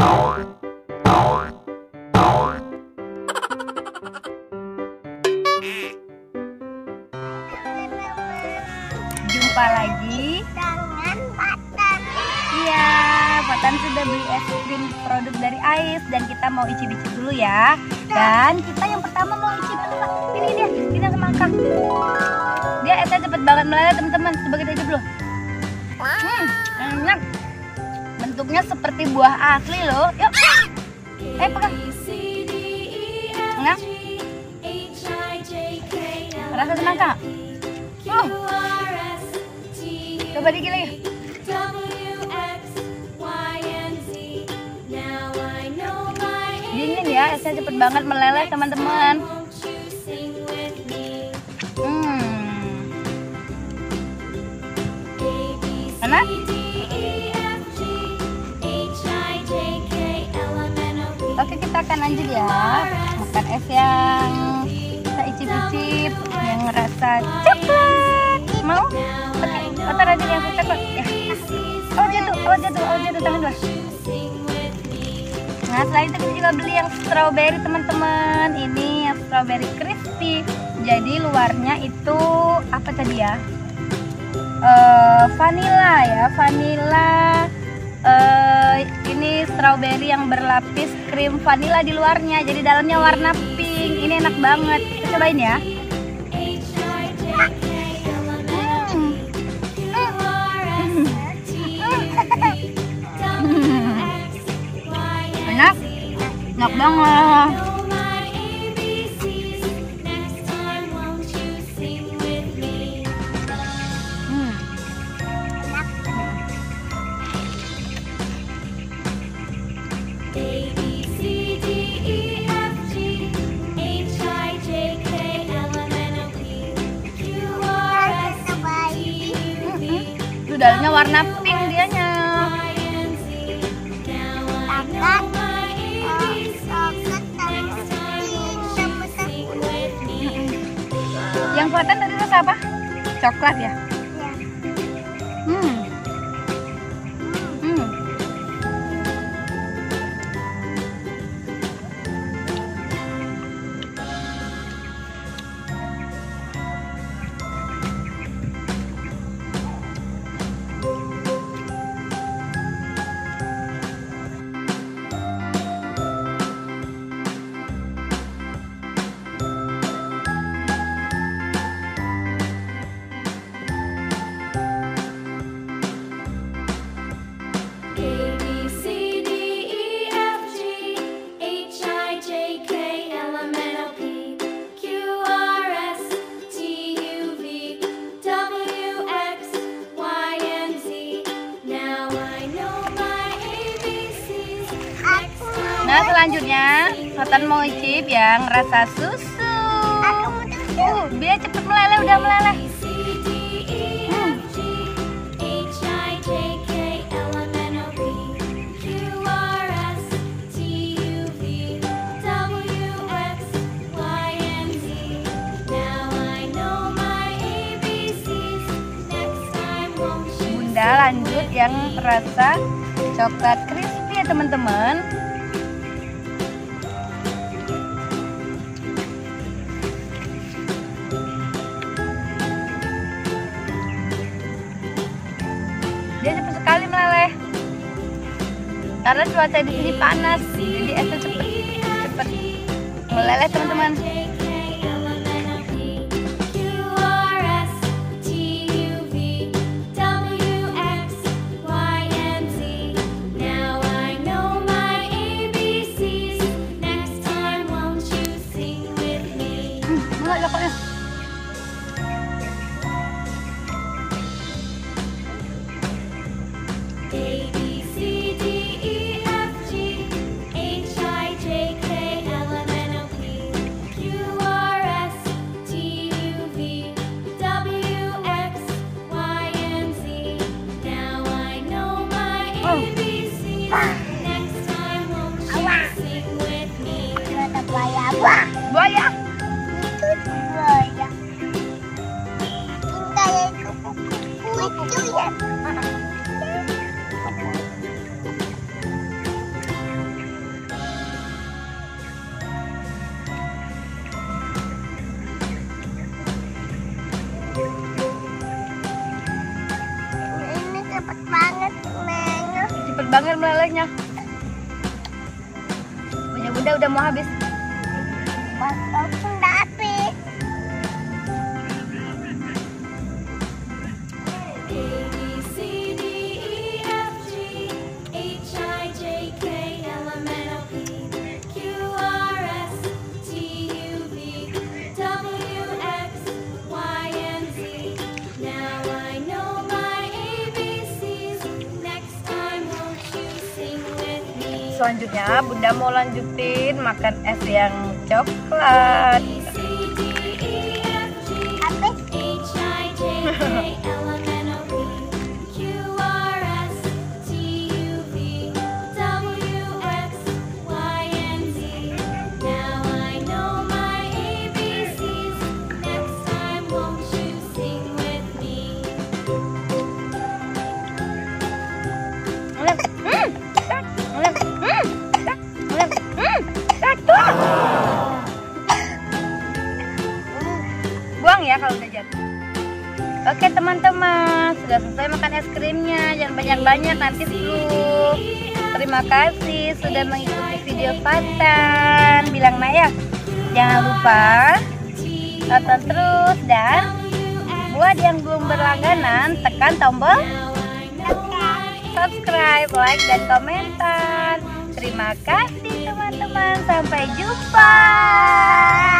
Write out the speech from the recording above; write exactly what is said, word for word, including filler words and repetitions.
Jumpa lagi dengan Patan. Iya, Patan sudah beli es krim produk dari Ais dan kita mau icip-icip dulu ya. Dan kita yang pertama mau icip apa? Ini dia, kita semangka. Dia esnya cepet banget meleleh teman-teman. Coba kita icip dulu. Hmm, enak. Bentuknya seperti buah asli loh. Yuk. Eh, pegang. Enak. Rasa semangka. Oh. Coba dikit lagi. Dingin ya, esnya cepet banget meleleh teman-teman. Hmm. Enak? Oke, kita akan lanjut ya. Makan es yang kita icip-icip yang rasa coklat. Mau? Oke, Otak aja yang suka coklat. Ya. Oh jatuh, oh jatuh, oh jatuh tangan dua. Nah setelah itu kita juga beli yang strawberry teman-teman. Ini yang strawberry crispy. Jadi luarnya itu apa tadi ya? Uh, vanilla ya, vanilla. Uh, ini strawberry yang berlapis krim vanilla di luarnya. Jadi dalamnya warna pink. Ini enak banget. Kita cobain ya. Enak, enak banget. Hmm. Itu dalamnya warna pink dianya. Yang Patan tadi rasa apa? Coklat ya? Ya. Hmm. Hmm. Nah selanjutnya Patan mau icip yang rasa susu. Uh, biar cepet meleleh, udah meleleh. Hmm. Bunda lanjut yang rasa coklat crispy ya teman-teman. Dia cepet sekali meleleh karena cuaca di sini panas, jadi esnya cepet cepet meleleh teman-teman. Hmm, mulai pokoknya. Buaya. Buaya. Kita yang kuku-kuku itu ya. banget melelehnya. Punya bunda udah mau habis. Potong udah habis. Selanjutnya bunda mau lanjutin makan es yang coklat. Buang ya kalau udah jatuh. Oke teman-teman, sudah selesai makan es krimnya. Jangan banyak-banyak, nanti dulu. Terima kasih sudah mengikuti video Fatan. Bilang Maya, jangan lupa tonton terus, dan buat yang belum berlangganan tekan tombol subscribe, like, dan komentar. Terima kasih teman-teman, sampai jumpa.